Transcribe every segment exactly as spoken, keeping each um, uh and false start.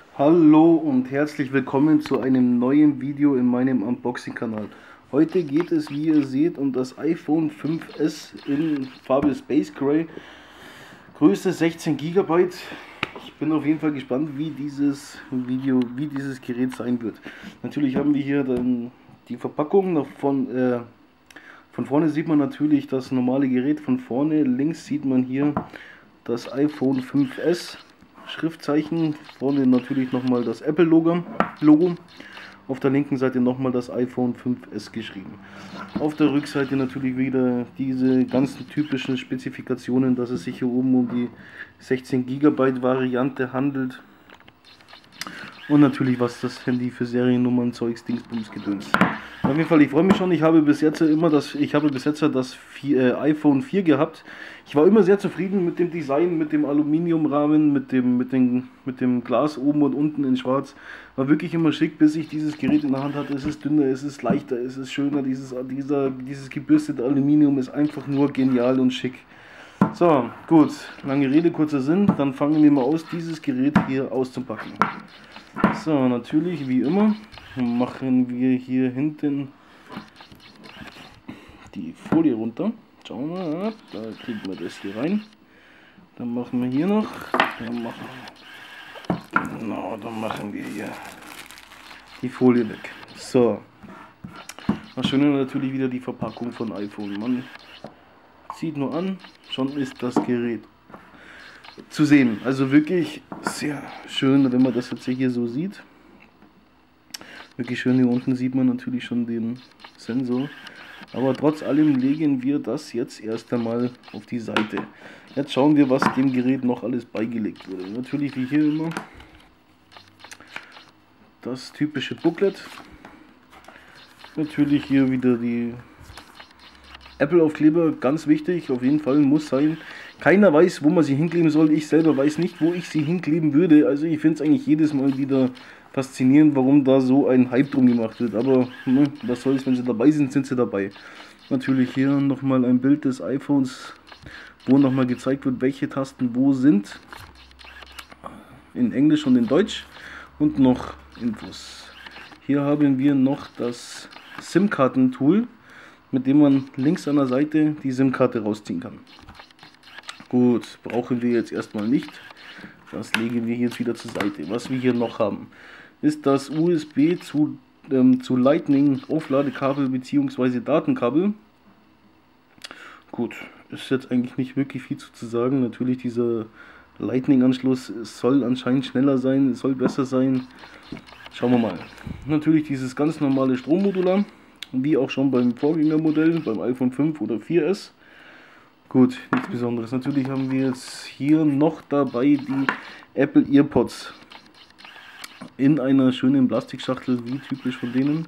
Hallo und herzlich willkommen zu einem neuen Video in meinem Unboxing-Kanal. Heute geht es, wie ihr seht, um das iPhone fünf S in Farbe Space Gray, Größe sechzehn Gigabyte. Ich bin auf jeden Fall gespannt, wie dieses Video, wie dieses Gerät sein wird. Natürlich haben wir hier dann die Verpackung von, äh, von vorne sieht man natürlich das normale Gerät. Von vorne links sieht man hier das iPhone fünf S. Schriftzeichen, vorne natürlich nochmal das Apple-Logo, Logo. Auf der linken Seite nochmal das iPhone fünf S geschrieben. Auf der Rückseite natürlich wieder diese ganzen typischen Spezifikationen, dass es sich hier oben um die sechzehn Gigabyte Variante handelt. Und natürlich, was das Handy für Seriennummern, Zeugs, Dingsbums, Gedöns. Auf jeden Fall, ich freue mich schon. Ich habe bis jetzt immer das, ich habe bis jetzt das vier, äh, iPhone vier gehabt. Ich war immer sehr zufrieden mit dem Design, mit dem Aluminiumrahmen, mit dem, mit dem, mit dem Glas oben und unten in Schwarz. War wirklich immer schick, bis ich dieses Gerät in der Hand hatte. Es ist dünner, es ist leichter, es ist schöner. Dieses, dieser, dieses gebürstete Aluminium ist einfach nur genial und schick. So, gut. Lange Rede, kurzer Sinn. Dann fangen wir mal aus, dieses Gerät hier auszupacken. So, natürlich, wie immer, machen wir hier hinten die Folie runter. Schauen wir mal, da kriegen wir das hier rein. Dann machen wir hier noch, dann machen wir, genau, dann machen wir hier die Folie weg. So, das Schöne natürlich wieder die Verpackung von iPhone. Man zieht nur an, schon ist das Gerät zu sehen. Also wirklich sehr schön, wenn man das jetzt hier so sieht. Wirklich schön, hier unten sieht man natürlich schon den Sensor. Aber trotz allem legen wir das jetzt erst einmal auf die Seite. Jetzt schauen wir, was dem Gerät noch alles beigelegt wurde. Natürlich wie hier immer das typische Booklet. Natürlich hier wieder die Apple-Aufkleber, ganz wichtig, auf jeden Fall, muss sein. Keiner weiß, wo man sie hinkleben soll. Ich selber weiß nicht, wo ich sie hinkleben würde. Also ich finde es eigentlich jedes Mal wieder faszinierend, warum da so ein Hype drum gemacht wird. Aber ne, was soll's, wenn sie dabei sind, sind sie dabei. Natürlich hier nochmal ein Bild des iPhones, wo nochmal gezeigt wird, welche Tasten wo sind. In Englisch und in Deutsch. Und noch Infos. Hier haben wir noch das SIM-Karten-Tool, mit dem man links an der Seite die SIM-Karte rausziehen kann. Gut, brauchen wir jetzt erstmal nicht. Das legen wir jetzt wieder zur Seite. Was wir hier noch haben, ist das U S B zu, ähm, zu Lightning Aufladekabel bzw. Datenkabel. Gut, ist jetzt eigentlich nicht wirklich viel zu sagen. Natürlich dieser Lightning-Anschluss soll anscheinend schneller sein, soll besser sein. Schauen wir mal. Natürlich dieses ganz normale Strommodular, wie auch schon beim Vorgängermodell, beim iPhone fünf oder vier S. Gut, nichts Besonderes. Natürlich haben wir jetzt hier noch dabei die Apple EarPods in einer schönen Plastikschachtel, wie typisch von denen.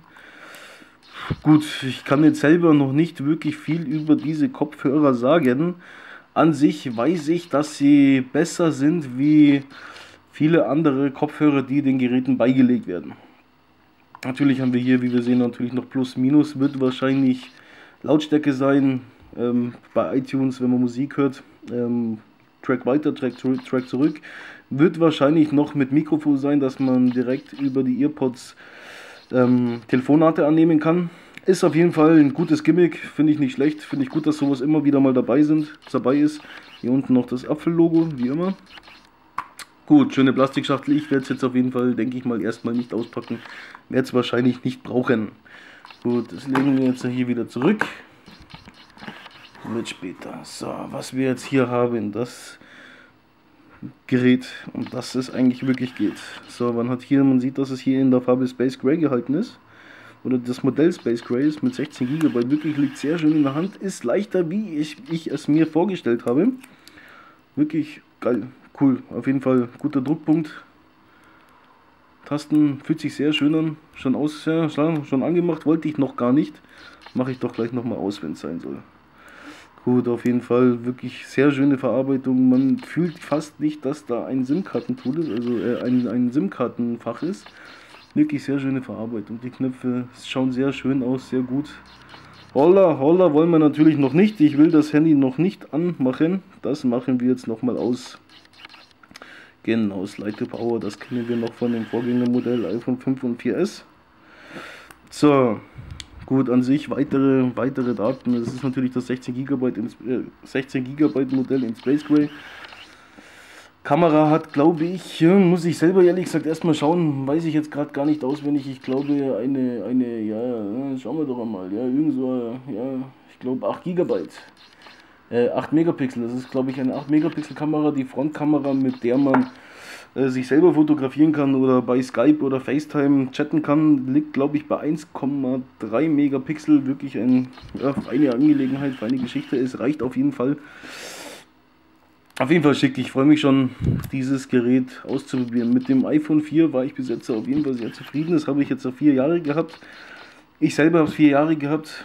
Gut, ich kann jetzt selber noch nicht wirklich viel über diese Kopfhörer sagen. An sich weiß ich, dass sie besser sind wie viele andere Kopfhörer, die den Geräten beigelegt werden. Natürlich haben wir hier, wie wir sehen, natürlich noch Plus Minus, wird wahrscheinlich Lautstärke sein. Ähm, bei iTunes, wenn man Musik hört, ähm, Track weiter, Track, zurück, Track zurück, wird wahrscheinlich noch mit Mikrofon sein, dass man direkt über die EarPods ähm, Telefonate annehmen kann. Ist auf jeden Fall ein gutes Gimmick, finde ich nicht schlecht, finde ich gut, dass sowas immer wieder mal dabei sind, dabei ist. Hier unten noch das Apfel-Logo, wie immer. Gut, schöne Plastikschachtel, ich werde es jetzt auf jeden Fall, denke ich mal, erstmal nicht auspacken, werde es wahrscheinlich nicht brauchen. Gut, das legen wir jetzt hier wieder zurück. Wird später. So, was wir jetzt hier haben, das Gerät, um das es eigentlich wirklich geht. So, man hat hier, man sieht, dass es hier in der Farbe Space Gray gehalten ist. Oder das Modell Space Gray ist mit sechzehn Gigabyte, wirklich liegt sehr schön in der Hand, ist leichter, wie ich, ich es mir vorgestellt habe. Wirklich geil, cool, auf jeden Fall guter Druckpunkt. Tasten fühlt sich sehr schön an, schon aus, ja, schon angemacht, wollte ich noch gar nicht. Mache ich doch gleich nochmal aus, wenn es sein soll. Gut, auf jeden Fall wirklich sehr schöne Verarbeitung. Man fühlt fast nicht, dass da ein SIM-Kartentool ist, also äh, ein, ein SIM-Kartenfach ist. Wirklich sehr schöne Verarbeitung. Die Knöpfe schauen sehr schön aus, sehr gut. Holla, holla wollen wir natürlich noch nicht. Ich will das Handy noch nicht anmachen. Das machen wir jetzt nochmal aus. Genau, Slide to Power, das kennen wir noch von dem Vorgängermodell iPhone fünf und vier S. So, gut, an sich weitere, weitere Daten. Es ist natürlich das sechzehn Gigabyte, in, äh, sechzehn Gigabyte Modell in Space Gray. Kamera hat, glaube ich, muss ich selber ehrlich gesagt erstmal schauen, weiß ich jetzt gerade gar nicht auswendig. Ich glaube eine, eine, ja, schauen wir doch einmal, ja, irgend so, ja, ich glaube acht Gigabyte, äh, acht Megapixel. Das ist, glaube ich, eine acht Megapixel Kamera, die Frontkamera, mit der man äh, sich selber fotografieren kann oder bei Skype oder FaceTime chatten kann, liegt, glaube ich, bei eins Komma drei Megapixel. Wirklich ein, ja, feine Angelegenheit, feine Geschichte. Es reicht auf jeden Fall. Auf jeden Fall schick, ich freue mich schon, dieses Gerät auszuprobieren. Mit dem iPhone vier war ich bis jetzt auf jeden Fall sehr zufrieden. Das habe ich jetzt auf vier Jahre gehabt. Ich selber habe es vier Jahre gehabt.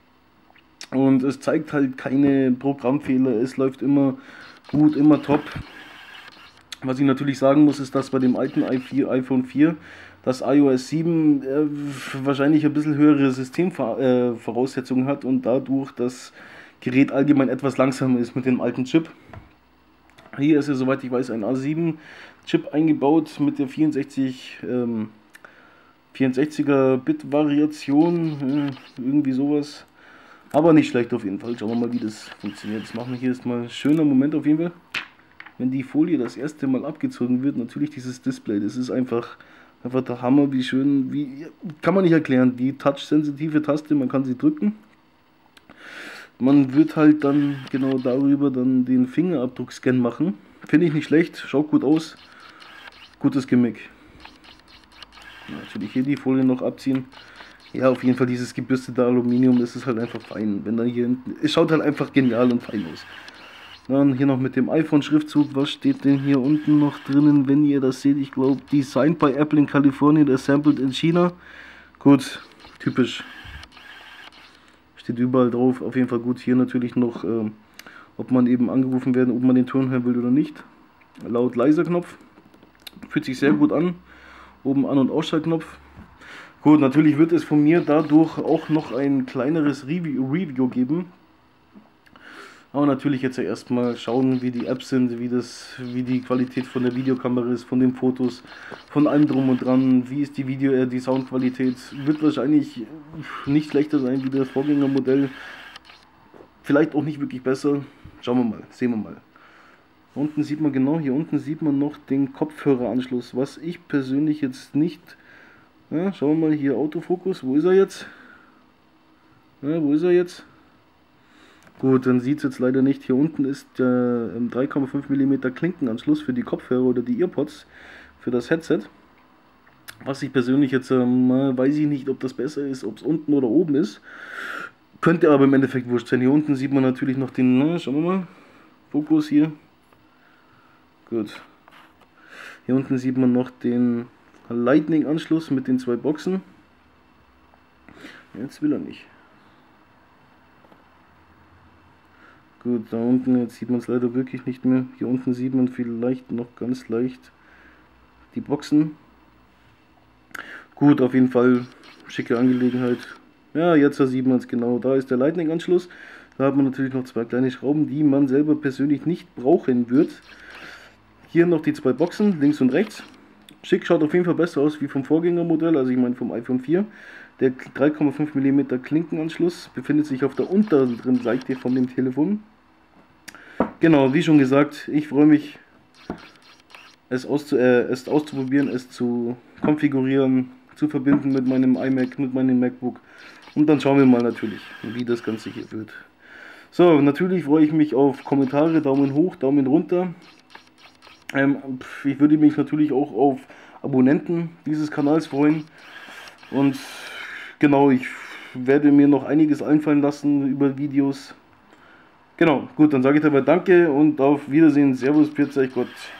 Und es zeigt halt keine Programmfehler. Es läuft immer gut, immer top. Was ich natürlich sagen muss, ist, dass bei dem alten iPhone vier das iOS sieben äh, wahrscheinlich ein bisschen höhere Systemvoraussetzungen hat und dadurch das Gerät allgemein etwas langsamer ist mit dem alten Chip. Hier ist ja, soweit ich weiß, ein A sieben Chip eingebaut mit der vierundsechzig, ähm, vierundsechziger Bit Variation, äh, irgendwie sowas. Aber nicht schlecht auf jeden Fall. Schauen wir mal, wie das funktioniert. Das machen wir hier erstmal. Schöner Moment auf jeden Fall, wenn die Folie das erste Mal abgezogen wird. Natürlich dieses Display, das ist einfach, einfach der Hammer, wie schön, wie, kann man nicht erklären. Die touch-sensitive Taste, man kann sie drücken. Man wird halt dann genau darüber dann den Fingerabdruckscan machen. Finde ich nicht schlecht, schaut gut aus. Gutes Gimmick. Natürlich hier die Folie noch abziehen. Ja, auf jeden Fall dieses gebürstete Aluminium, das ist halt einfach fein. Wenn dann hier hinten, es schaut halt einfach genial und fein aus. Dann hier noch mit dem iPhone-Schriftzug, was steht denn hier unten noch drinnen, wenn ihr das seht? Ich glaube, Designed by Apple in Kalifornien, assembled in China. Gut, typisch. Steht überall drauf, auf jeden Fall gut. Hier natürlich noch, äh, ob man eben angerufen werden, ob man den Ton hören will oder nicht. Laut leiser Knopf, fühlt sich sehr gut an. Oben An- und Ausschaltknopf. Gut, natürlich wird es von mir dadurch auch noch ein kleineres Review, Review geben. Aber natürlich jetzt ja erstmal schauen, wie die Apps sind, wie, das, wie die Qualität von der Videokamera ist, von den Fotos, von allem drum und dran, wie ist die Video, äh, die Soundqualität. Wird wahrscheinlich nicht schlechter sein wie das Vorgängermodell. Vielleicht auch nicht wirklich besser. Schauen wir mal, sehen wir mal. Unten sieht man genau, hier unten sieht man noch den Kopfhöreranschluss, was ich persönlich jetzt nicht... Ja, schauen wir mal hier, Autofokus, wo ist er jetzt? Ja, wo ist er jetzt? Gut, dann sieht es jetzt leider nicht. Hier unten ist der drei Komma fünf Millimeter Klinkenanschluss für die Kopfhörer oder die Earpods für das Headset. Was ich persönlich jetzt, ähm, weiß ich nicht, ob das besser ist, ob es unten oder oben ist. Könnte aber im Endeffekt wurscht sein. Hier unten sieht man natürlich noch den, na, schauen wir mal, Fokus hier. Gut. Hier unten sieht man noch den Lightning-Anschluss mit den zwei Boxen. Jetzt will er nicht. Gut, da unten, jetzt sieht man es leider wirklich nicht mehr. Hier unten sieht man vielleicht noch ganz leicht die Boxen. Gut, auf jeden Fall schicke Angelegenheit. Ja, jetzt sieht man es genau. Da ist der Lightning-Anschluss. Da hat man natürlich noch zwei kleine Schrauben, die man selber persönlich nicht brauchen wird. Hier noch die zwei Boxen, links und rechts. Schick, schaut auf jeden Fall besser aus wie vom Vorgängermodell, also ich meine vom iPhone vier. Der drei Komma fünf Millimeter Klinkenanschluss befindet sich auf der unteren Seite von dem Telefon. Genau, wie schon gesagt, ich freue mich, es, auszu äh, es auszuprobieren, es zu konfigurieren, zu verbinden mit meinem iMac, mit meinem MacBook. Und dann schauen wir mal natürlich, wie das Ganze hier wird. So, natürlich freue ich mich auf Kommentare, Daumen hoch, Daumen runter. Ähm, ich würde mich natürlich auch auf Abonnenten dieses Kanals freuen. Und genau, ich werde mir noch einiges einfallen lassen über Videos. Genau, gut, dann sage ich dabei Danke und auf Wiedersehen. Servus, Pfiat euch Gott.